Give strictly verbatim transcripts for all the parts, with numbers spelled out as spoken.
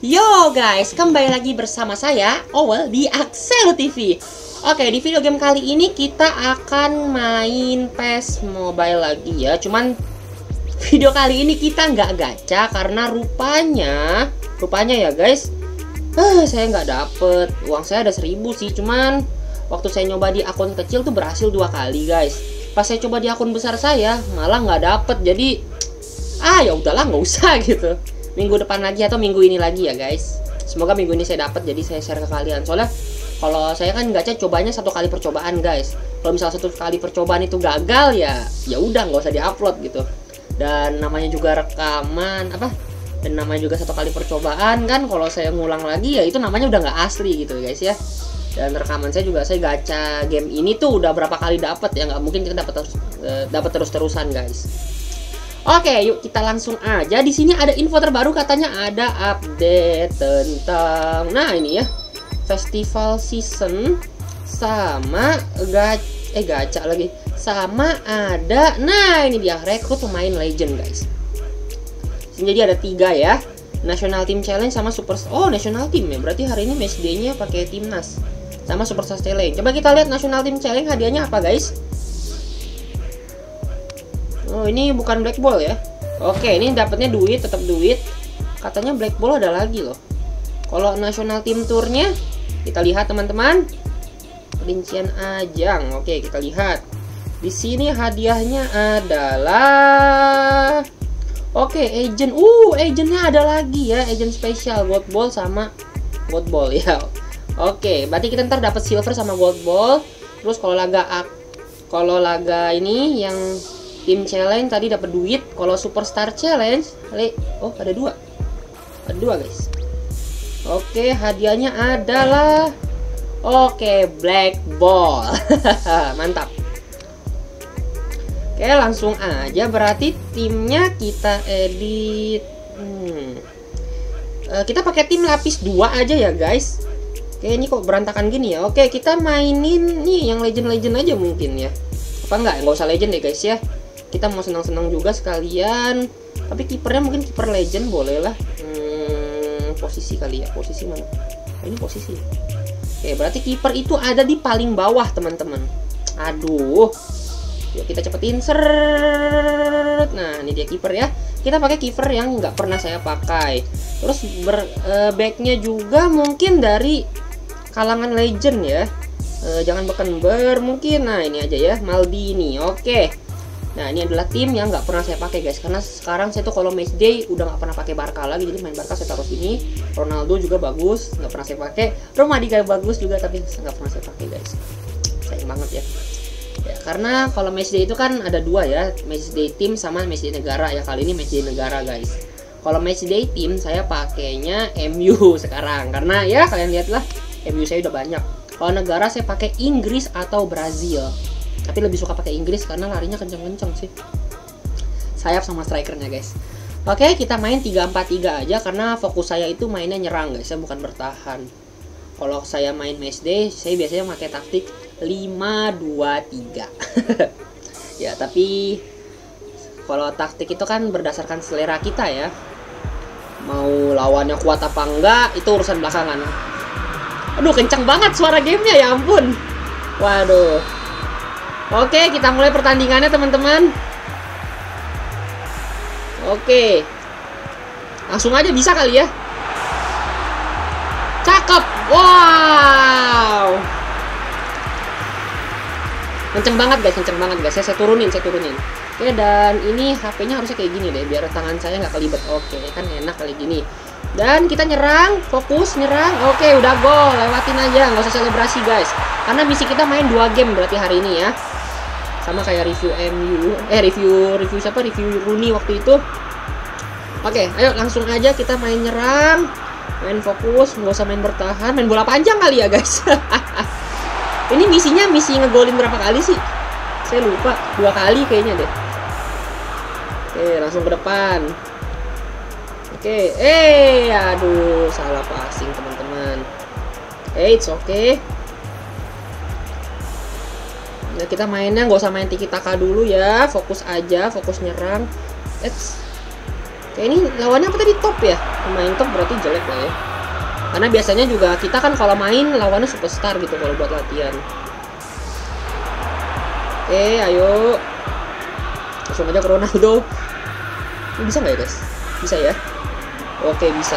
Yo guys, kembali lagi bersama saya, Owel, di Axel T V. Oke, di video game kali ini kita akan main P E S Mobile lagi ya. Cuman video kali ini kita nggak gacha karena rupanya, rupanya ya guys, uh, saya nggak dapet. Uang saya ada seribu sih, cuman waktu saya nyoba di akun kecil tuh berhasil dua kali guys. Pas saya coba di akun besar saya malah nggak dapet. Jadi, ah ya udahlah nggak usah gitu. Minggu depan lagi atau minggu ini lagi ya guys. Semoga minggu ini saya dapat, jadi saya share ke kalian. Soalnya kalau saya kan gacha cobanya satu kali percobaan guys. Kalau misalnya satu kali percobaan itu gagal ya ya udah nggak usah diupload gitu. Dan namanya juga rekaman apa? Dan namanya juga satu kali percobaan kan. Kalau saya ngulang lagi ya itu namanya udah nggak asli gitu guys ya. Dan rekaman saya juga saya gacha game ini tuh udah berapa kali dapat ya, nggak mungkin kita dapat terus uh, dapat terus-terusan guys. Oke, yuk kita langsung aja. Di sini ada info terbaru, katanya ada update tentang, nah ini ya, festival season sama gacha, eh gacha lagi, sama ada, nah ini dia rekrut pemain legend guys. Jadi ada tiga ya, national team challenge sama super, oh national team ya, berarti hari ini match day-nya pakai timnas sama superstar challenge. Coba kita lihat national team challenge hadiahnya apa guys. Oh ini bukan black ball ya. Oke ini dapatnya duit, tetap duit. Katanya black ball ada lagi loh. Kalau national team tournya kita lihat teman-teman. Rincian ajang. Oke kita lihat. Di sini hadiahnya adalah, oke agent. Uh agentnya ada lagi ya. Agent spesial gold ball sama gold ball ya. Oke berarti kita ntar dapat silver sama gold ball. Terus kalau laga kalau laga ini yang tim challenge tadi dapat duit. Kalau superstar challenge, le, oh ada dua, ada dua guys. Oke hadiahnya adalah, oke black ball. Mantap. Oke langsung aja. Berarti timnya kita edit. Hmm. E, kita pakai tim lapis dua aja ya guys. Oke ini kok berantakan gini ya. Oke kita mainin nih yang legend-legend aja mungkin ya. Apa enggak? Nggak usah legend deh guys ya. Kita mau senang-senang juga sekalian. Tapi kipernya mungkin kiper legend boleh lah. Hmm, posisi kali ya. Posisi mana? Oh, ini posisi. Oke, berarti kiper itu ada di paling bawah, teman-teman. Aduh. Yuk kita cepetin. Seret. Nah, ini dia kiper ya. Kita pakai kiper yang nggak pernah saya pakai. Terus ber, e, backnya juga mungkin dari kalangan legend ya. E, jangan Beckenbauer mungkin. Nah, ini aja ya. Maldini. Oke. Nah ini adalah tim yang nggak pernah saya pakai guys, karena sekarang saya tuh kalau match day udah nggak pernah pakai Barca lagi, jadi main Barca saya taruh sini. Ronaldo juga bagus, nggak pernah saya pakai. Romadiga bagus juga tapi nggak pernah saya pakai guys. Sayang banget ya. Ya karena kalau match day itu kan ada dua ya, match day tim sama match day negara ya. Kali ini match day negara guys. Kalau match day tim saya pakainya M U sekarang, karena ya kalian lihatlah M U saya udah banyak. Kalau negara saya pakai Inggris atau Brazil. Tapi lebih suka pakai Inggris karena larinya kenceng-kenceng sih. Sayap sama strikernya guys. Oke kita main tiga empat tiga aja karena fokus saya itu mainnya nyerang guys, saya bukan bertahan. Kalau saya main match day saya biasanya pakai taktik lima dua tiga. Ya tapi kalau taktik itu kan berdasarkan selera kita ya. Mau lawannya kuat apa enggak itu urusan belakangan. Aduh kenceng banget suara gamenya ya ampun. Waduh. Oke, kita mulai pertandingannya teman-teman. Oke. Langsung aja bisa kali ya. Cakep. Wow. Kenceng banget guys, kenceng banget guys. Saya, saya turunin, saya turunin. Oke, dan ini H P-nya harusnya kayak gini deh, biar tangan saya nggak kelibet. Oke, kan enak kali gini. Dan kita nyerang, fokus nyerang. Oke, udah gol, lewatin aja, nggak usah selebrasi guys. Karena misi kita main dua game berarti hari ini ya. Sama kayak review M U, eh review review siapa? Review Rooney waktu itu. Oke, ayo langsung aja kita main nyerang, main fokus, nggak usah main bertahan, main bola panjang kali ya guys. Ini misinya misi ngegolin berapa kali sih? Saya lupa, dua kali kayaknya deh. Oke, langsung ke depan. Oke, eh, aduh, salah passing teman-teman. Eh, it's okay. Nah, kita mainnya nggak usah main tiki taka dulu ya, fokus aja, fokus nyerang. Eits. Kayak ini lawannya apa tadi, top ya? Main top berarti jelek lah ya. Karena biasanya juga kita kan kalau main lawannya superstar gitu kalau buat latihan. Oke, ayo. Langsung aja ke Ronaldo. Ini bisa nggak ya guys? Bisa ya? Oke, bisa.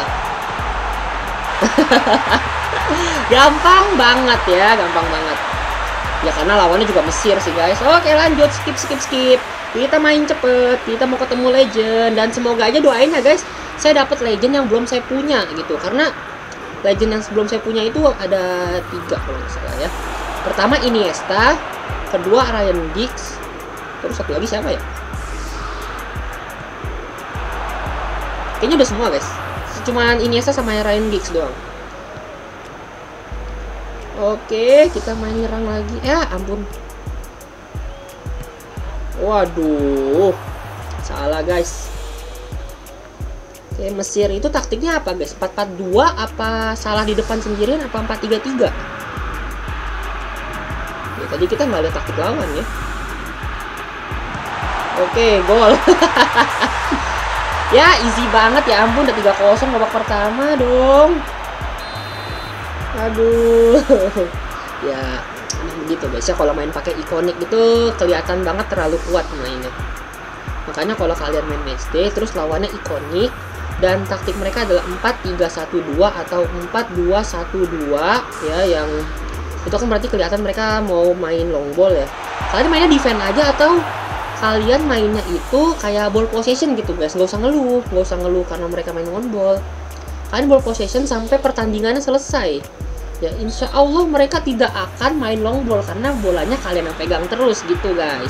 Gampang banget ya, gampang banget. Ya karena lawannya juga Mesir sih guys. Oke, lanjut, skip skip skip. Kita main cepet, kita mau ketemu legend. Dan semoga aja doain ya guys, saya dapat legend yang belum saya punya gitu. Karena legend yang sebelum saya punya itu ada tiga kalau nggak salah ya. Pertama Iniesta, kedua Ryan Giggs, terus satu lagi siapa ya? Kayaknya udah semua guys. Cuman Iniesta sama Ryan Giggs doang. Oke, kita main nyerang lagi. Ya ampun. Waduh, salah guys. Oke, Mesir itu taktiknya apa guys? empat empat dua apa salah di depan sendirian apa empat tiga tiga? Ya, tadi kita nggak lihat taktik lawan ya. Oke, gol. Ya, easy banget ya ampun, udah tiga kosong babak pertama dong. Aduh. Ya, begitu guys ya, kalau main pakai ikonik itu kelihatan banget terlalu kuat mainnya. Makanya kalau kalian main matchday terus lawannya ikonik dan taktik mereka adalah empat tiga satu dua atau empat dua satu dua ya, yang itu kan berarti kelihatan mereka mau main long ball ya. Kalian mainnya defend aja atau kalian mainnya itu kayak ball possession gitu guys. Nggak usah ngeluh, nggak usah ngeluh karena mereka main on ball. Kalian ball possession sampai pertandingannya selesai. Ya insya Allah mereka tidak akan main long ball karena bolanya kalian yang pegang terus gitu guys.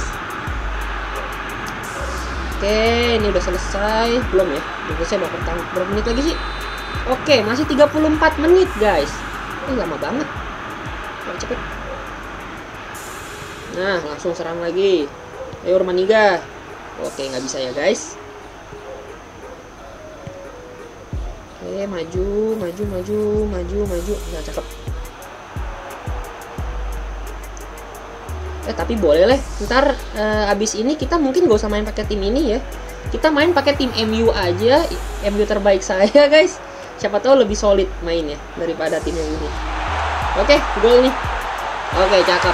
Oke, ini udah selesai belum ya? Udah selesai berapa, berapa menit lagi sih? Oke, masih tiga puluh empat menit guys. Ini lama banget. Ayo cepet. Nah, langsung serang lagi. Ayo Rumaniga. Oke, nggak bisa ya guys. Oke, maju, maju, maju, maju, maju. Nggak cakep. Eh tapi boleh lah. Ntar uh, abis ini kita mungkin gak usah main pakai tim ini ya. Kita main pakai tim M U aja. M U terbaik saya guys. Siapa tahu lebih solid mainnya daripada tim yang ini. Oke, gol nih. Oke, cakep.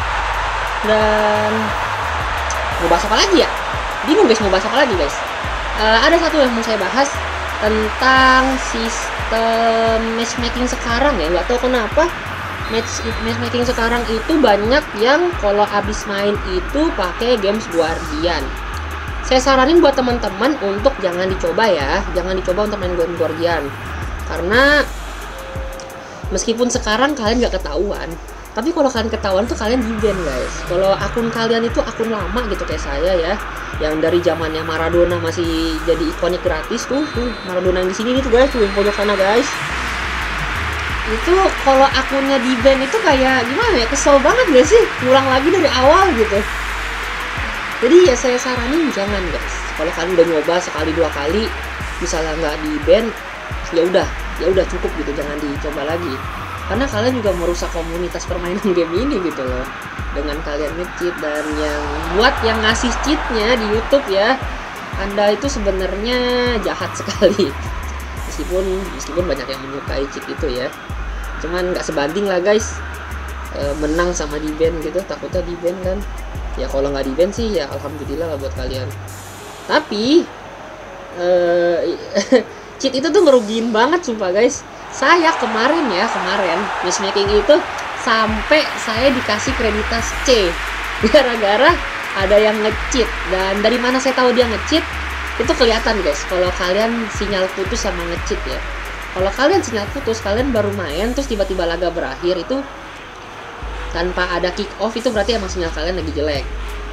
Dan mau bahas apa lagi ya? Bingung guys, mau bahas apa lagi guys? Uh, ada satu yang mau saya bahas tentang sistem matchmaking sekarang ya. Nggak tahu kenapa match matchmaking sekarang itu banyak yang kalau habis main itu pakai games Guardian. Saya saranin buat teman-teman untuk jangan dicoba ya, jangan dicoba untuk main game Guardian. Karena meskipun sekarang kalian nggak ketahuan, tapi kalau kalian ketahuan tuh kalian di-ban guys. Kalau akun kalian itu akun lama gitu kayak saya ya, yang dari zamannya Maradona masih jadi ikonik gratis tuh, tuh Maradona yang di sini nih tuh guys, tuh yang pojok sana guys. Itu kalau akunnya di-ban itu kayak gimana ya, kesel banget gak sih, ngulang lagi dari awal gitu. Jadi ya saya saranin jangan guys. Kalau kalian udah nyoba sekali dua kali misalnya nggak di-ban, ya udah ya udah cukup gitu, jangan dicoba lagi. Karena kalian juga merusak komunitas permainan game ini gitu loh, dengan kalian nge-cheat. Dan yang buat yang ngasih cheatnya di YouTube ya, Anda itu sebenarnya jahat sekali. Meskipun meskipun banyak yang menyukai cheat itu ya, cuman nggak sebanding lah guys. E, menang sama di-ban gitu, takutnya di-ban kan. Ya kalau nggak di-ban sih ya alhamdulillah lah buat kalian. Tapi e, cheat itu tuh ngerugiin banget sumpah guys. Saya kemarin ya, kemarin matchmaking itu sampai saya dikasih kreditas C gara-gara ada yang nge-cheat. Dan dari mana saya tahu dia nge-cheat? Itu kelihatan guys, kalau kalian sinyal putus sama nge-cheat ya. Kalau kalian sinyal putus, kalian baru main terus tiba-tiba laga berakhir itu tanpa ada kick off, itu berarti emang sinyal kalian lagi jelek.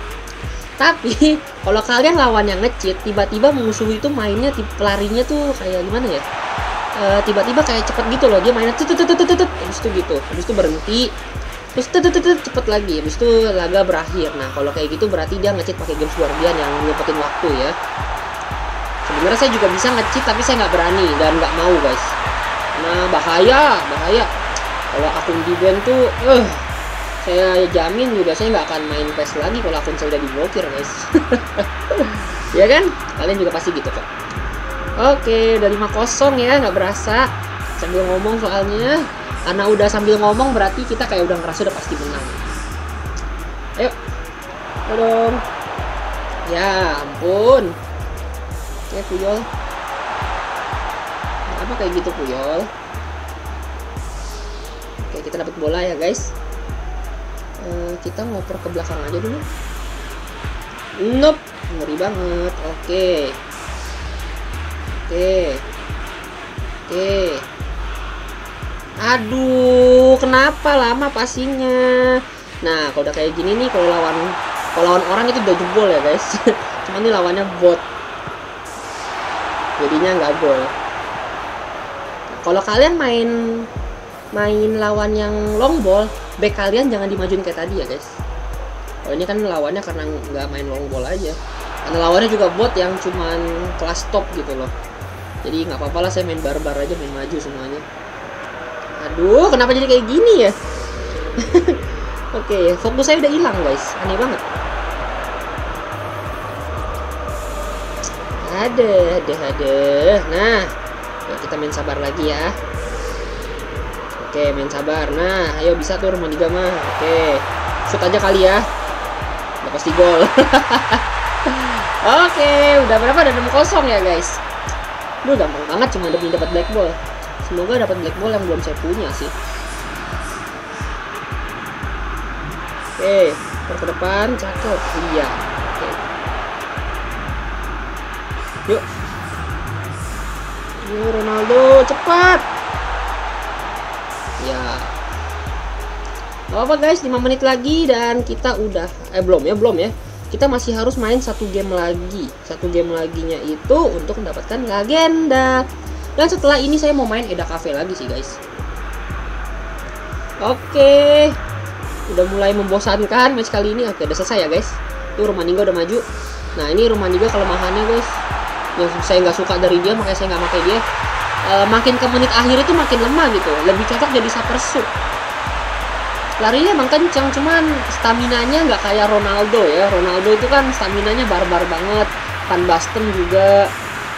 Tapi kalau kalian lawan yang nge-cheat, tiba-tiba musuh itu mainnya larinya tuh kayak gimana ya? Tiba-tiba kayak cepet gitu loh, dia mainnya tut tut tut tut habis itu gitu, habis itu berhenti, terus tut tut tut cepet lagi, habis itu laga berakhir. Nah kalau kayak gitu berarti dia nge-cheat pakai games Guardian yang nyepetin waktu ya. Sebenarnya saya juga bisa nge-cheat tapi saya nggak berani dan nggak mau guys. Nah bahaya, bahaya. Kalau akun di-ban tuh, eh, saya jamin juga saya nggak akan main P E S lagi kalau akun saya udah diblokir guys. Ya kan? Kalian juga pasti gitu kok. Oke, udah lima kosong ya, nggak berasa. Sambil ngomong soalnya. Karena udah sambil ngomong berarti kita kayak udah ngerasa udah pasti menang. Ayo. Ayo dong. Ya ampun. Oke, Puyol. Apa kayak gitu, Puyol? Oke, kita dapat bola ya, guys. Uh, kita ngoper ke belakang aja dulu. Nope, ngeri banget. Oke. Oke. Oke. Aduh, kenapa lama passingnya? Nah, kalau udah kayak gini nih, kalau lawan kalau lawan orang itu udah jebol ya, guys. Cuman ini lawannya bot. Jadinya nggak gol. Nah, kalau kalian main main lawan yang long ball, back kalian jangan dimajuin kayak tadi ya, guys. Kalau ini kan lawannya karena nggak main long ball aja. Karena lawannya juga bot yang cuman kelas top gitu loh. Jadi nggak apa-apa lah, saya main barbar aja, main maju semuanya. Aduh, kenapa jadi kayak gini ya? Oke, fokus saya udah hilang, guys. Aneh banget. Ada, ada, ada. Nah, yuk kita main sabar lagi ya. Oke, main sabar. Nah, ayo bisa tuh Romaniga mah. Oke, shoot aja kali ya. Udah pasti gol. Oke, udah berapa? Udah enam kosong ya, guys. Duh, gampang banget cuma demi dapat black ball. Semoga dapat black ball yang belum saya punya sih. Oke, ke depan, cakep. Iya. Oke. Yuk. Yuk Ronaldo, cepat. Ya. Gak apa guys, lima menit lagi dan kita udah eh belum ya, belum ya. Kita masih harus main satu game lagi. Satu game laginya itu untuk mendapatkan legenda. Dan setelah ini saya mau main Eda Cafe lagi sih guys. Oke. Udah mulai membosankan match kali ini. Oke, udah selesai ya guys. Tuh Romaniga udah maju. Nah ini Romaniga kelemahannya guys, yang saya nggak suka dari dia, makanya saya nggak pakai dia. E, makin ke menit akhir itu makin lemah gitu. Lebih cocok jadi Super Sub. Larinya emang kencang, cuman staminanya nggak kayak Ronaldo ya. Ronaldo itu kan staminanya barbar banget. Van Basten juga.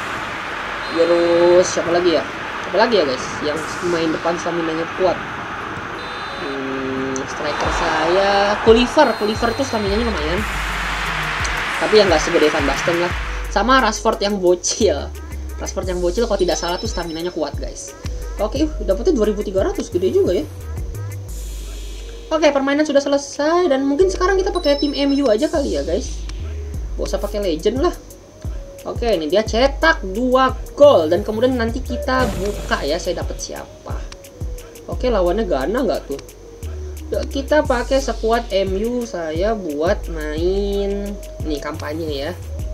Terus siapa lagi ya? Siapa lagi ya guys? Yang main depan staminanya kuat. Hmm, striker saya, Kulliver. Kulliver itu staminanya lumayan. Tapi yang nggak segede Van Basten lah. Sama Rashford yang bocil. Rashford yang bocil kalau tidak salah tuh staminanya kuat guys. Oke, uh, dapetnya dua ribu tiga ratus, gede juga ya. Oke, permainan sudah selesai dan mungkin sekarang kita pakai tim M U aja kali ya guys. Gak usah pakai legend lah. Oke, ini dia cetak dua gol dan kemudian nanti kita buka ya, saya dapat siapa. Oke, lawannya Ghana nggak tuh? Kita pakai squad M U saya buat main nih kampanye ya.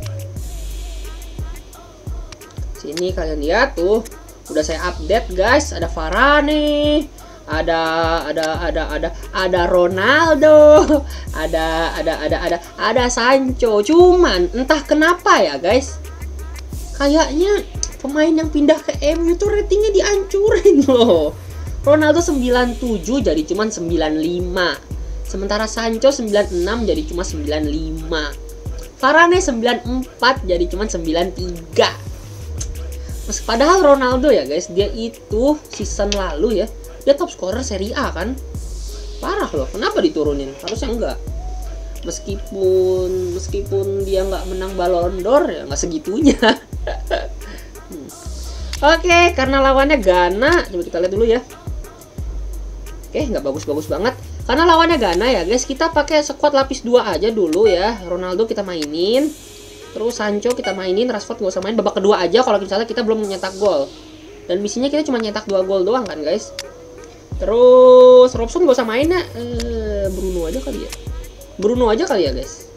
Sini kalian lihat tuh, udah saya update guys. Ada Varane, ada ada ada ada ada Ronaldo, ada ada ada ada ada Sancho. Cuman entah kenapa ya guys, kayaknya pemain yang pindah ke M U tuh ratingnya dihancurin loh. Ronaldo sembilan puluh tujuh jadi cuma sembilan puluh lima. Sementara Sancho sembilan puluh enam jadi cuma sembilan puluh lima. Varane sembilan puluh empat jadi cuma sembilan puluh tiga. Padahal Ronaldo ya guys, dia itu season lalu ya, dia top scorer Serie A kan. Parah loh, kenapa diturunin? Harusnya enggak. Meskipun meskipun dia nggak menang Ballon d'Or ya nggak segitunya. hmm. Oke, karena lawannya Ghana, coba kita lihat dulu ya. Oke, nggak bagus-bagus banget. Karena lawannya Ghana ya guys, kita pakai squad lapis dua aja dulu ya. Ronaldo kita mainin, terus Sancho kita mainin, Rashford nggak usah main. Babak kedua aja kalau misalnya kita belum mencetak gol. Dan misinya kita cuma nyetak dua gol doang kan guys. Terus Robson nggak usah main ya. Eh, Bruno aja kali ya. Bruno aja kali ya guys.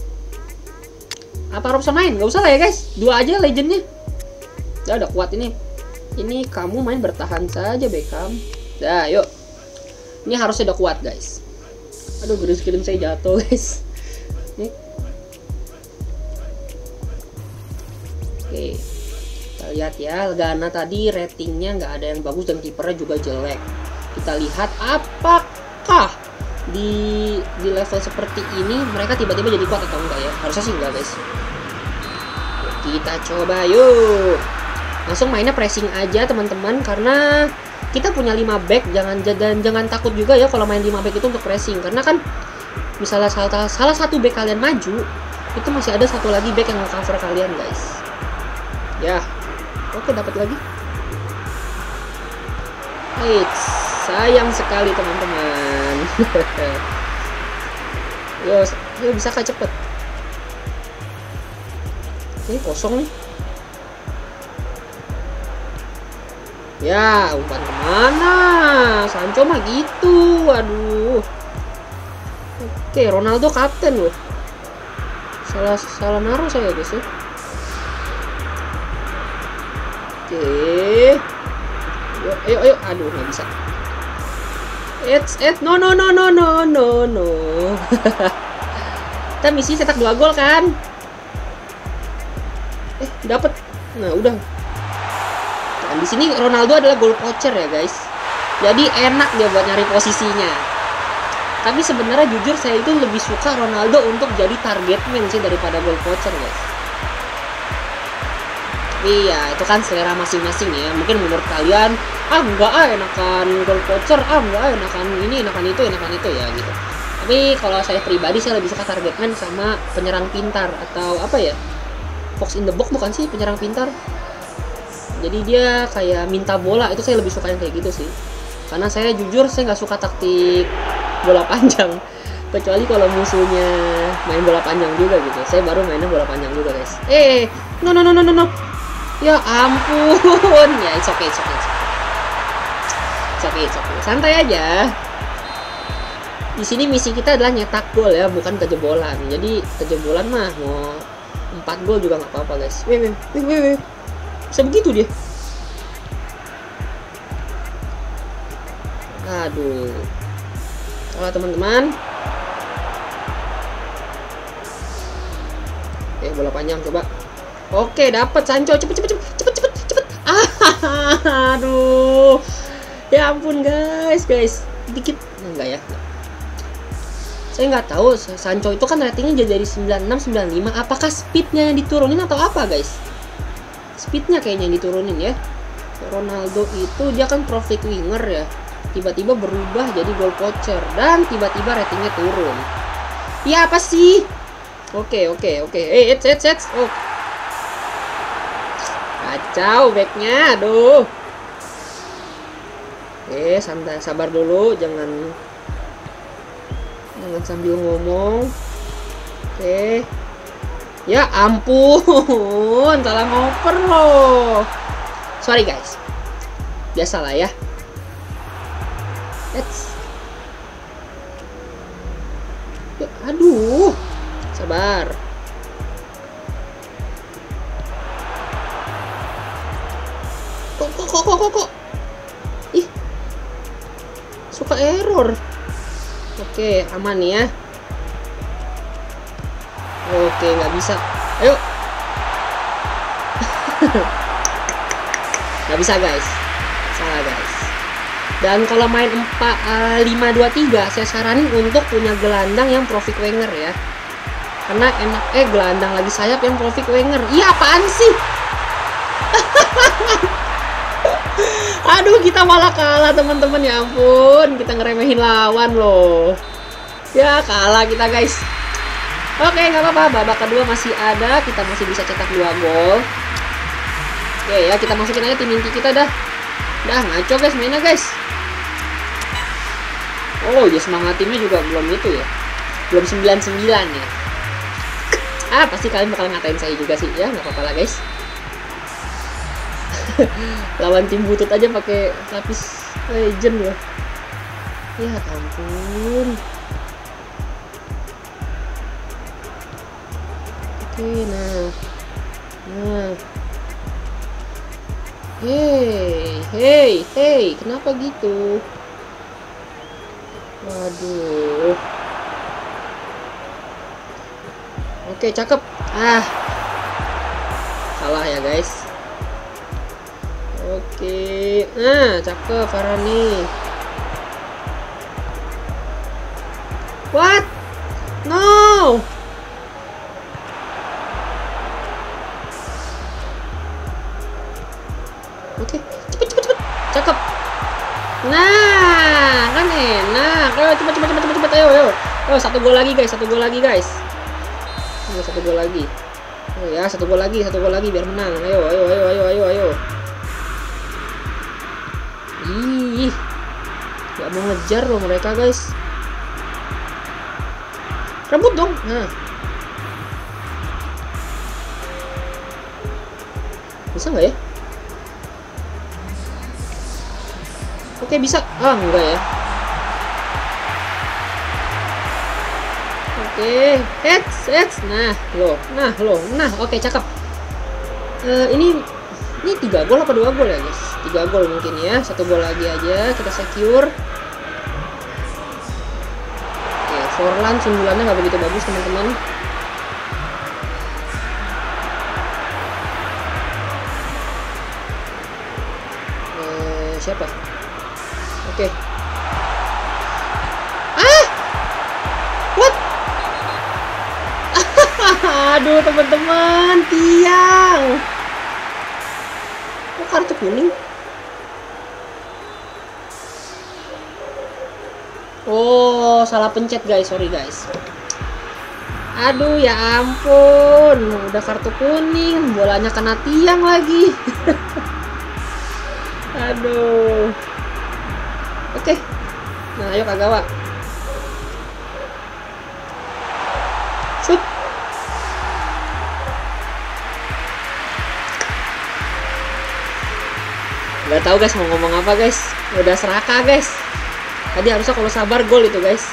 Apa Robson main? Nggak usah lah ya guys. Dua aja legendnya. Udah, udah kuat ini. Ini kamu main bertahan saja Beckham. Dah, yuk. Ini harusnya udah kuat guys. Aduh, green screen saya jatuh guys. Nih. Oke. Kita lihat ya, Ghana tadi ratingnya nggak ada yang bagus dan kipernya juga jelek. Kita lihat apakah di di level seperti ini mereka tiba-tiba jadi kuat atau enggak ya. Harusnya sih enggak guys. Kita coba yuk. langsung mainnya pressing aja teman-teman, karena kita punya lima back. Jangan jangan jangan takut juga ya kalau main lima back itu untuk pressing, karena kan misalnya salah, salah satu back kalian maju, itu masih ada satu lagi back yang nge-cover kalian guys. Ya, oke dapat lagi. Eits, sayang sekali teman-teman. Yo, yo bisa kah cepet? Oke, kosong nih. Ya, umpan kemana? Sancho mah gitu. Waduh. Oke, Ronaldo kapten loh. Salah salah naruh saya guys ya. Oke. Yuk, ayo, ayo. Aduh, nggak bisa. It's it no no no no no no no. Kita misi cetak dua gol kan? Eh, dapat. Nah, udah. Dan di sini Ronaldo adalah goal poacher ya, guys. Jadi enak dia buat nyari posisinya. Tapi sebenarnya jujur saya itu lebih suka Ronaldo untuk jadi target man sih daripada goal poacher, guys. Iya, itu kan selera masing-masing ya. Mungkin menurut kalian, ah enggak ah enakan goal poacher, ah enggak ah enakan ini, enakan itu, enakan itu ya gitu. Tapi kalau saya pribadi saya lebih suka target man sama penyerang pintar, atau apa ya? Fox in the box bukan sih, penyerang pintar. Jadi dia kayak minta bola, itu saya lebih suka yang kayak gitu sih. Karena saya jujur saya nggak suka taktik bola panjang, kecuali kalau musuhnya main bola panjang juga gitu. Saya baru mainnya bola panjang juga guys. Eh, no no no no no no. Ya ampun, ya it's okay, it's okay, it's okay, it's okay, it's okay. Santai aja. Di sini misi kita adalah nyetak gol ya, bukan kejebolan. Jadi kejebolan mah mau empat gol juga nggak apa-apa guys. Wih, wih, wih, wih, wih. Bisa begitu dia. Aduh. Salah teman-teman. Oke, bola panjang coba. Oke, dapat Sancho. Cepet cepet cepet cepet cepet cepet. Ah, aduh. Ya ampun guys, guys. Dikit enggak ya? Saya nggak tahu Sancho itu kan ratingnya jadi sembilan puluh enam sembilan puluh lima. Apakah speednya yang diturunin atau apa guys? Speednya kayaknya yang diturunin ya. Ronaldo itu dia kan profit winger ya. Tiba-tiba berubah jadi goal poacher dan tiba-tiba ratingnya turun. Ya apa sih? Oke oke oke. Eh, it's it's it's. Oh. Kacau backnya, aduh. Oke, santai, sabar dulu, jangan jangan sambil ngomong. Oke. Ya ampun, salah ngoper loh. Sorry guys. Biasalah ya. Let's. Ya, aduh. Sabar. Kok kok kok kok kok. Ih. Suka error. Oke, aman ya. Oke, nggak bisa. Ayo. Nggak bisa guys. Salah guys. Dan kalau main empat lima dua tiga, saya saranin untuk punya gelandang yang profit winger ya. Karena enak eh gelandang lagi sayap yang profit winger. Iya apaan sih? Aduh, kita malah kalah teman-teman, ya ampun. Kita ngeremehin lawan loh. Ya kalah kita guys. Oke, nggak apa-apa. Babak kedua masih ada. Kita masih bisa cetak dua gol. Oke ya, kita masukin aja tim inti kita dah. Dah ngaco guys mainnya guys. Oh ya, semangat timnya juga belum itu ya. Belum sembilan sembilan ya. Ah, pasti kalian bakal ngatain saya juga sih. Ya, nggak apa-apa lah guys. Lawan tim butut aja pakai lapis legend loh. Ya ampun. Oke, nah. Nah. Hey, hey, hey, kenapa gitu? Waduh. Oke, cakep. Ah. Salah ya, guys. Oke. Nah, cakep Varane. What? No. Oke, cepet cepet cepet. Cakep. Nah, kan enak. Ayo cepet cepet cepet cepet cepet. Ayo ayo. Oh, satu gol lagi guys, satu gol lagi guys. Ayo, satu gol lagi. Oh ya, satu gol lagi, satu gol lagi biar menang. Ayo ayo ayo ayo ayo ayo. Ih, gak mau ngejar loh mereka guys. Rebut dong. Nah, bisa nggak ya? Oke bisa. Ah enggak ya. Oke, heads heads. Nah loh, nah loh, nah oke cakep. Uh, ini ini tiga gol apa dua gol ya guys? Tiga gol mungkin ya. Satu gol lagi aja kita secure. Oke, Forlan sundulannya nggak begitu bagus teman-teman. Uh, siapa? Oke. Ah! What? Aduh, teman-teman, tiang. Kok kartu kuning? Oh, salah pencet, guys. Sorry, guys. Aduh, ya ampun. Udah kartu kuning, bolanya kena tiang lagi. Aduh. Oke, nah ayo Kagawa, shoot. Gak tahu guys mau ngomong apa guys, udah serakah guys. Tadi harusnya kalau sabar gol itu guys.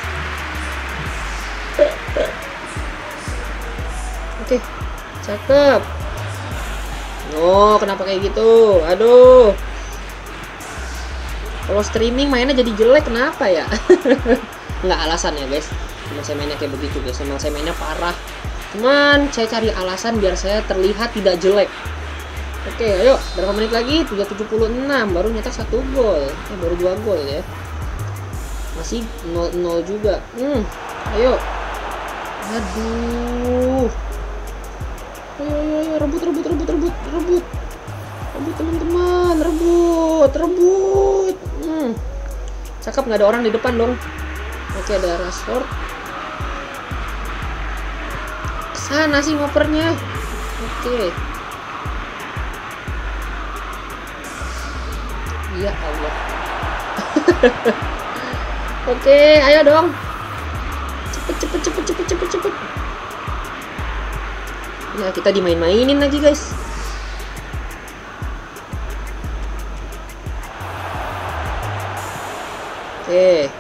Oke, cakep. Oh, kenapa kayak gitu? Aduh. Kalau streaming mainnya jadi jelek kenapa ya? Nggak alasan ya guys. Emang saya mainnya kayak begitu guys. Emang saya mainnya parah. Cuman saya cari alasan biar saya terlihat tidak jelek. Oke, ayo. Berapa menit lagi? tiga tujuh enam. Baru nyetak satu gol. Eh, baru dua gol ya. Masih nol nol juga. Hmm, ayo. Aduh. Ayo, ayo, ayo. Rebut, rebut, rebut, rebut, rebut. Rebut teman-teman. Rebut, rebut. Hmm. Cakep, nggak ada orang di depan dong. Oke, ada Rashford. Kesana sih ngopernya. Oke. Ya Allah. Oke, ayo dong. Cepet, cepet, cepet, cepet, cepet, cepet. Ya, kita dimain-mainin lagi guys. Oke.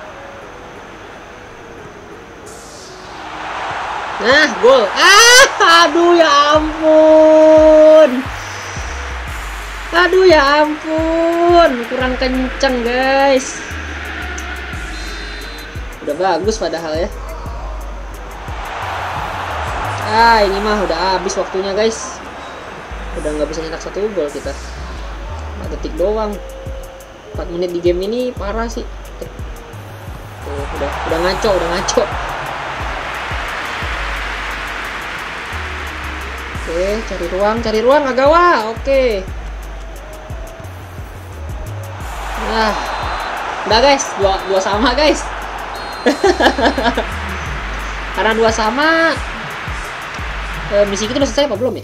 Nah, gol. Ah, aduh ya ampun. Aduh ya ampun, kurang kenceng guys. Udah bagus padahal ya. Ah, ini mah udah habis waktunya guys. Udah nggak bisa nyetak satu gol kita. empat detik doang. empat menit di game ini parah sih. Tuh, udah udah ngaco, udah ngaco. Oke, cari ruang, cari ruang Kagawa. Oke. Nah, udah guys, dua, dua sama guys. Karena dua sama, e, misi kita udah selesai apa belum ya?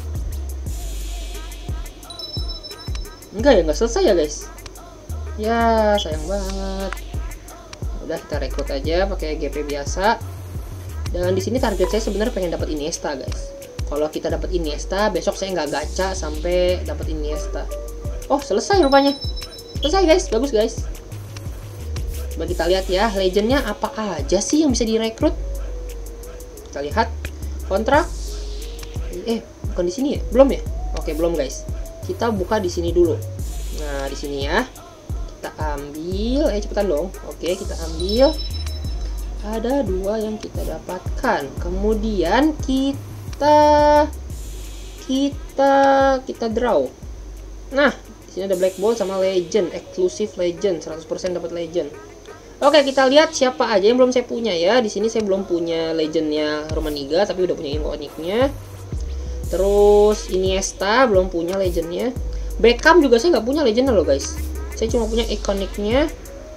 Enggak ya, nggak selesai ya guys. Ya, sayang banget. Udah kita rekrut aja pakai G P biasa. Dan di sini target saya sebenarnya pengen dapat Iniesta guys. Kalau kita dapat Iniesta, besok saya nggak gacha sampai dapat Iniesta. Oh, selesai rupanya. Selesai guys, bagus guys. Coba kita lihat ya, legendnya apa aja sih yang bisa direkrut. Kita lihat kontrak. Eh, bukan di sini ya? Belum ya? Oke, belum guys. Kita buka di sini dulu. Nah, di sini ya. Kita ambil, eh cepetan dong. Oke, kita ambil. Ada dua yang kita dapatkan. Kemudian kita kita kita draw. Nah, di sini ada Black Ball sama Legend, eksklusif Legend, seratus persen dapat Legend. Oke, kita lihat siapa aja yang belum saya punya ya. Di sini saya belum punya Legendnya Romaniga, tapi udah punya ikoniknya. Terus Iniesta belum punya Legendnya. Beckham juga saya nggak punya legendnya loh guys. Saya cuma punya ikoniknya.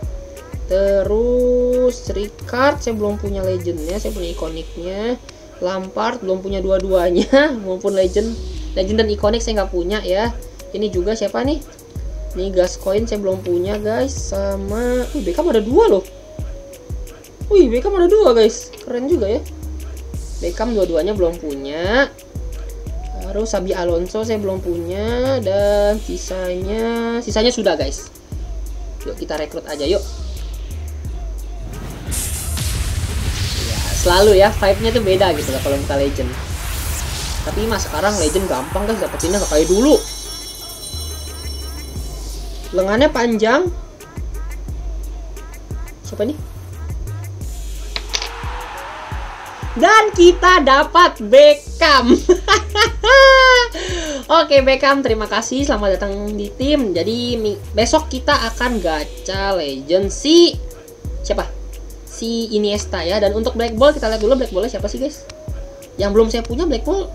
Terus Ricard saya belum punya legendnya, saya punya ikoniknya. Lampard belum punya dua-duanya maupun legend. Legend dan ikonik saya nggak punya ya. Ini juga siapa nih? Nih Gascoigne saya belum punya guys. Sama uh, Beckham ada dua loh. Wih, Beckham ada dua guys. Keren juga ya. Beckham dua-duanya belum punya. Terus Xabi Alonso saya belum punya. Dan sisanya Sisanya sudah guys. Yuk kita rekrut aja yuk. Ya, selalu ya vibe-nya tuh beda gitu lah kalau kita legend. Tapi mas sekarang legend gampang guys dapetinnya, gak kayak dulu. Lengannya panjang. Siapa nih? Dan kita dapat Beckham. Oke Beckham, terima kasih, selamat datang di tim. Jadi besok kita akan gacha legend si siapa? Si Iniesta ya. Dan untuk Black Ball kita lihat dulu Black Ballnya siapa sih guys? Yang belum saya punya Black Ball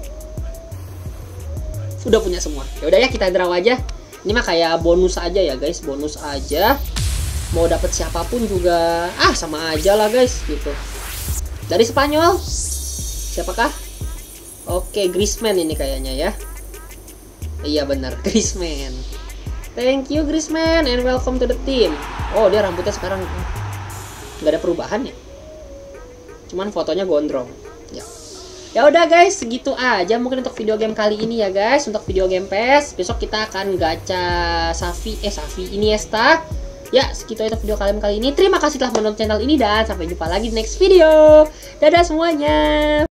sudah punya semua. Ya udah ya kita draw aja. Ini mah kayak bonus aja ya guys, bonus aja. Mau dapat siapapun juga ah sama aja lah guys gitu. Dari Spanyol siapakah? Oke, Griezmann ini kayaknya ya. Iya benar, Griezmann. Thank you Griezmann and welcome to the team. Oh, dia rambutnya sekarang nggak ada perubahan ya. Cuman fotonya gondrong. Ya. Ya udah guys, segitu aja mungkin untuk video game kali ini ya guys. Untuk video game P E S, besok kita akan gacha Xavi eh Xavi Iniesta. Ya, segitu aja video kalian kali ini. Terima kasih telah menonton channel ini dan sampai jumpa lagi di next video. Dadah semuanya.